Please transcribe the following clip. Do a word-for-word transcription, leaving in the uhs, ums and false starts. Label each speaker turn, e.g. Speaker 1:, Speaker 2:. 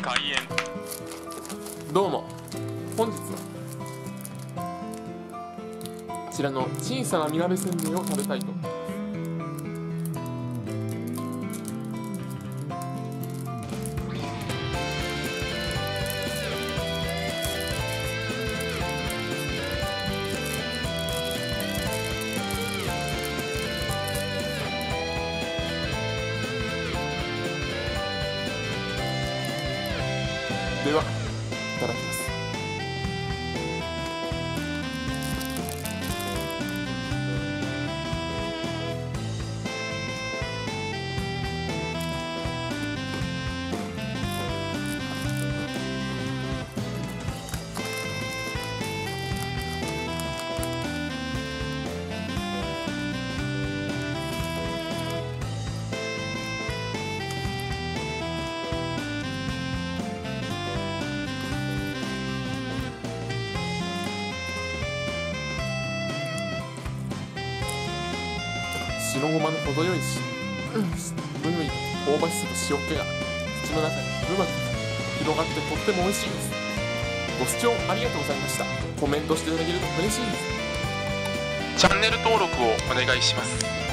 Speaker 1: 開演。
Speaker 2: どうも、本日はこちらの小さなみなべせんべいを食べたいと思います。では、いただきます。白ごまの程よいし、程よい香ばしさと塩気が口の中にうまく広がってとっても美味しいです。ご視聴ありがとうございました。コメントしていただけると嬉しいです。
Speaker 1: チャンネル登録をお願いします。